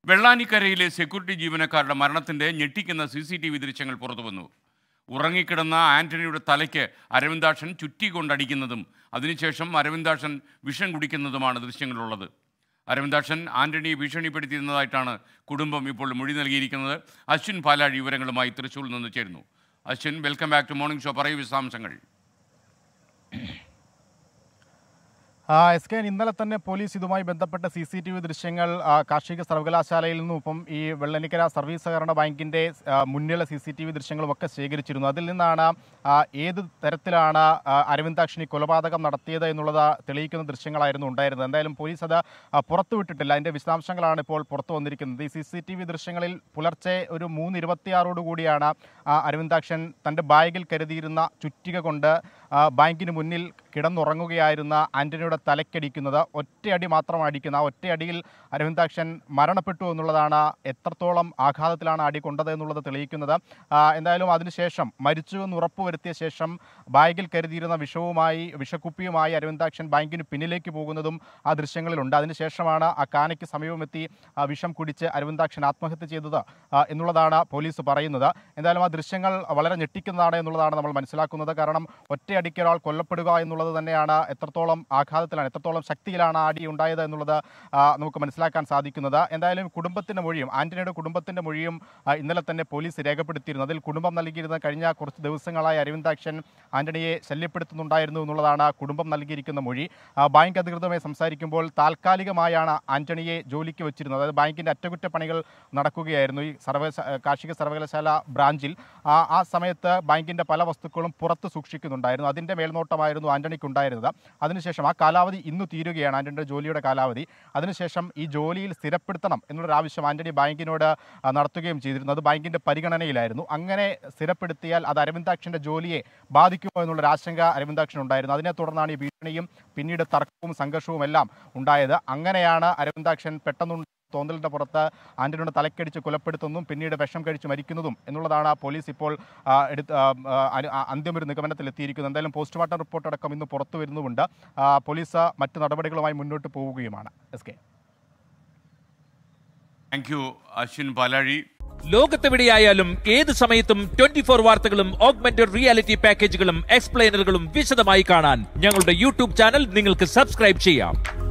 വെള്ളാനിക്കരയിലെ security ജീവനക്കാരുടെ മരണത്തിന്റെ ഞെട്ടിക്കുന്ന CCTV ദൃശ്യങ്ങൾ പുറത്തുവന്നു. ഉറങ്ങിക്കിടന്ന ആന്റണിയുടെ തലയ്ക്ക് അരവിന്ദാക്ഷൻ ചുറ്റി കൊണ്ടടിക്കുന്നതും അതിനുശേഷം അരവിന്ദാക്ഷൻ വിഷം കുടിക്കുന്നതുമാണ് ദൃശ്യങ്ങളുള്ളത്. അരവിന്ദാക്ഷൻ ആന്റണിയെ ഭീഷണിപ്പെടുത്തിയിരുന്നതായിട്ടാണ് കുടുംബം ഇപ്പോൾ മൊഴി നൽകിയിരിക്കുന്നത്. അശ്വിൻ പാലാഴി വിവരങ്ങളുമായി തൃശ്ശൂരിൽ നിന്ന് ചേരുന്നു. Ashwin, welcome back to morning show. പറയൂ വിശദാംശങ്ങൾ. SK, ഇന്നലെ തന്നെ പോലീസ് ഇതുമായി ബന്ധപ്പെട്ട CCTV ദൃശ്യങ്ങൾ കാർഷിക സർവകലാശാലയിൽ നിന്നും ഇപ്പം ഈ വെള്ളനിക്കര സർവീസ് സഹകരണ ബാങ്കിൻ്റെ മുന്നിലെ CCTV ദൃശ്യങ്ങളുമൊക്കെ ശേഖരിച്ചിരുന്നു. അതിൽ നിന്നാണ് ഏത് തരത്തിലാണ് അരവിന്ദാക്ഷനി കൊലപാതകം നടത്തിയത് എന്നുള്ളത് തെളിയിക്കുന്ന ദൃശ്യങ്ങളായിരുന്നു ഉണ്ടായിരുന്നത്. എന്തായാലും പോലീസ് അത് പുറത്തുവിട്ടിട്ടില്ല. അതിൻ്റെ വിശദാംശങ്ങളാണ് ഇപ്പോൾ പുറത്തു വന്നിരിക്കുന്നത്. ഈ CCTV ദൃശ്യങ്ങളിൽ പുലർച്ചെ ഒരു 3:26 കൂടിയാണ് അരവിന്ദാക്ഷൻ തൻ്റെ ബാഗിൽ കരുതിയിരുന്ന ചുറ്റിക കൊണ്ട് ബാങ്കിന് മുന്നിൽ കിടന്നുറങ്ങുകയായിരുന്ന ആന്റണിയുടെ തലക്കടിക്കുന്നത്. ഒറ്റയടി മാത്രം അടിക്കുന്ന ഒറ്റയടിയിൽ അരവിന്ദാക്ഷൻ മരണപ്പെട്ടു എന്നുള്ളതാണ്, എത്രത്തോളം ആഘാതത്തിലാണ് അടി കൊണ്ടത് എന്നുള്ളത് തെളിയിക്കുന്നത്. എന്തായാലും അതിനുശേഷം മരിച്ചു എന്ന് ഉറപ്പുവരുത്തിയ ശേഷം ബാഗിൽ കരുതിയിരുന്ന വിഷക്കുപ്പിയുമായി അരവിന്ദാക്ഷൻ ബാങ്കിന് പിന്നിലേക്ക് പോകുന്നതും ആ ദൃശ്യങ്ങളിലുണ്ട്. അതിനുശേഷമാണ് ആ കാനയ്ക്ക് സമീപമെത്തി വിഷം കുടിച്ച് അരവിന്ദാക്ഷൻ ആത്മഹത്യ ചെയ്തത് എന്നുള്ളതാണ് പോലീസ് പറയുന്നത്. എന്തായാലും ആ ദൃശ്യങ്ങൾ വളരെ ഞെട്ടിക്കുന്നതാണ് എന്നുള്ളതാണ് നമ്മൾ മനസ്സിലാക്കുന്നത്. കാരണം ഒറ്റയടിക്ക് ഒരാൾ കൊല്ലപ്പെടുക എന്നുള്ളത് തന്നെയാണ് എത്രത്തോളം ആഘാതത്തിലാണ്, എത്രത്തോളം ശക്തിയിലാണ് അടി ഉണ്ടായത് എന്നുള്ളത് നമുക്ക് മനസ്സിലാക്കാൻ സാധിക്കുന്നത്. എന്തായാലും കുടുംബത്തിൻ്റെ മൊഴിയും ആന്റണിയുടെ കുടുംബത്തിൻ്റെ മൊഴിയും ഇന്നലെ തന്നെ പോലീസ് രേഖപ്പെടുത്തിയിരുന്നു. അതിൽ കുടുംബം നൽകിയിരുന്ന കഴിഞ്ഞ കുറച്ച് ദിവസങ്ങളായി അരവിന്ദാക്ഷൻ ആന്റണിയെ ശല്യപ്പെടുത്തുന്നുണ്ടായിരുന്നു എന്നുള്ളതാണ് കുടുംബം നൽകിയിരിക്കുന്ന മൊഴി. ബാങ്ക് അധികൃതരുമായി സംസാരിക്കുമ്പോൾ താൽക്കാലികമായാണ് ആന്റണിയെ ജോലിക്ക് വെച്ചിരുന്നത്. അതായത് ബാങ്കിൻ്റെ അറ്റകുറ്റപ്പണികൾ നടക്കുകയായിരുന്നു ഈ കാർഷിക സർവകലാശാല ബ്രാഞ്ചിൽ. ആ സമയത്ത് ബാങ്കിൻ്റെ പല വസ്തുക്കളും പുറത്ത് സൂക്ഷിക്കുന്നുണ്ടായിരുന്നു. അതിൻ്റെ മേൽനോട്ടമായിരുന്നു ആന്റണിക്കുണ്ടായിരുന്നത്. അതിനുശേഷം ആ കാലാവധി ഇന്ന് തീരുകയാണ്, ആന്റണിയുടെ ജോലിയുടെ കാലാവധി. അതിനുശേഷം ഈ ജോലിയിൽ സ്ഥിരപ്പെടുത്തണം എന്നുള്ളൊരാവശ്യം ആന്റണി ബാങ്കിനോട് നടത്തുകയും ചെയ്തിരുന്നു. അത് ബാങ്കിൻ്റെ പരിഗണനയിലായിരുന്നു. അങ്ങനെ സ്ഥിരപ്പെടുത്തിയാൽ അത് അരവിന്ദാക്ഷൻ്റെ ജോലിയെ ബാധിക്കുമോ എന്നുള്ളൊരു ആശങ്ക അരവിന്ദാക്ഷൻ ഉണ്ടായിരുന്നു. അതിനെ തുടർന്നാണ് ഈ ഭീഷണിയും പിന്നീട് തർക്കവും സംഘർഷവും എല്ലാം ഉണ്ടായത്. അങ്ങനെയാണ് അരവിന്ദാക്ഷൻ പെട്ടെന്ന് തോന്നലിൻ്റെ പുറത്ത് ആന്റണിയുടെ തലക്കടിച്ച് കൊലപ്പെടുത്തുന്നതും പിന്നീട് വിഷം കഴിച്ച് മരിക്കുന്നതും എന്നുള്ളതാണ് പോലീസ് ഇപ്പോൾ അന്തിമൊരു നിഗമനത്തിലെത്തിയിരിക്കുന്നത്. എന്തായാലും പോസ്റ്റ്മോർട്ടം റിപ്പോർട്ട് അടക്കം ഇന്ന് പുറത്തു വരുന്നുമുണ്ട്. പോലീസ് മറ്റ് നടപടികളുമായി മുന്നോട്ട് പോവുകയുമാണ്. SK. Thank you Ashwin Palazhi. ലോകത്തെവിടെയായാലും ഏത് സമയത്തും 24 വാർത്തകളും ഓഗ്മെന്റഡ് റിയാലിറ്റി പാക്കേജുകളും എക്സ്പ്ലെയിനറുകളും വിശദമായി കാണാൻ ഞങ്ങളുടെ YouTube ചാനൽ നിങ്ങൾക്ക് സബ്സ്ക്രൈബ് ചെയ്യാം.